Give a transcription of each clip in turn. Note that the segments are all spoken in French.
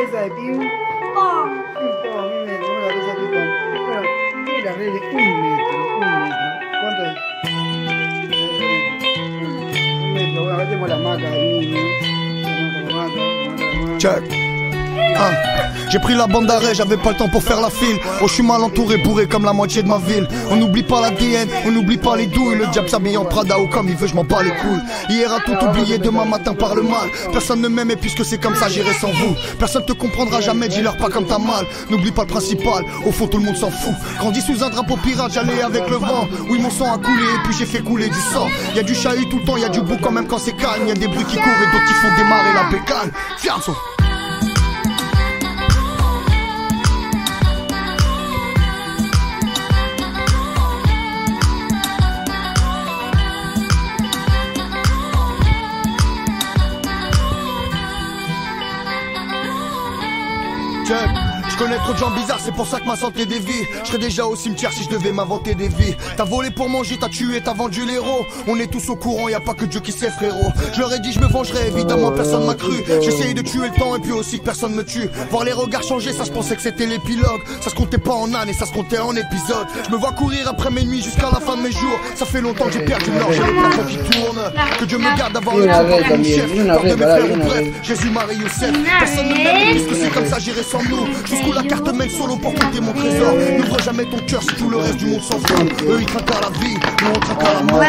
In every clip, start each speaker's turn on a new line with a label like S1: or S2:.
S1: mesa de ping pong. A mí me tomó la mesa de ping pong. Bueno, tiene la red de 1 metro. ¿Cuánto es? 1 metro. Bueno, acá tenemos la maca del niño. La maca.
S2: Check. Ah. J'ai pris la bande d'arrêt, j'avais pas le temps pour faire la file. Oh, je suis mal entouré, bourré comme la moitié de ma ville. On n'oublie pas l'ADN, on n'oublie pas les douilles. Le diable s'habille en Prada ou comme il veut, je m'en bats les couilles. Hier a tout oublié, demain matin par le mal. Personne ne m'aime et puisque c'est comme ça, j'irai sans vous. Personne te comprendra jamais, dis-leur pas comme t'as mal. N'oublie pas le principal, au fond tout le monde s'en fout. Grandi sous un drapeau pirate, j'allais avec le vent. Oui, mon sang a coulé et puis j'ai fait couler du sang. Y'a du chahut tout le temps, y'a du beau quand même quand c'est calme. Y'a des bruits qui courent et d'autres qui font démarrer la bécane. Fianzo. Check. Je connais trop de gens bizarres, c'est pour ça que ma santé dévie. Je serais déjà au cimetière si je devais m'inventer des vies. T'as volé pour manger, t'as tué, t'as vendu l'héros. On est tous au courant, y a pas que Dieu qui sait frérot. Je leur ai dit je me vengerai, évidemment personne m'a cru. J'essayais de tuer le temps et puis aussi que personne me tue. Voir les regards changer, ça se pensait que c'était l'épilogue. Ça se comptait pas en années, ça se comptait en épisodes. Je me vois courir après mes nuits jusqu'à la fin de mes jours. Ça fait longtemps que j'ai perdu l'or, j'ai le plafond qui tourne. Que Dieu me garde d'avoir le temps pour mon chef. Peur de mes frères ou bref, Jésus, Marie, Youssef. Personne ne m'aime, puisque c'est comme ça j'irai sans nous. Jusqu'où la carte mène solo pour compter mon trésor. N'ouvre jamais ton cœur si tout le reste du monde s'en fout. Eux ils trinquent à la vie, nous on trinque à la mort.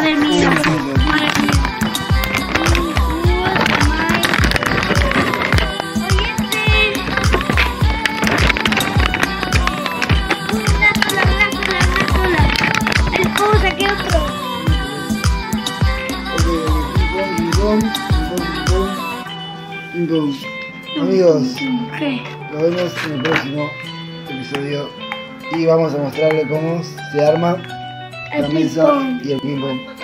S1: Amigos, nos vemos en el próximo episodio y vamos a mostrarle cómo se arma la mesa y el ping pong.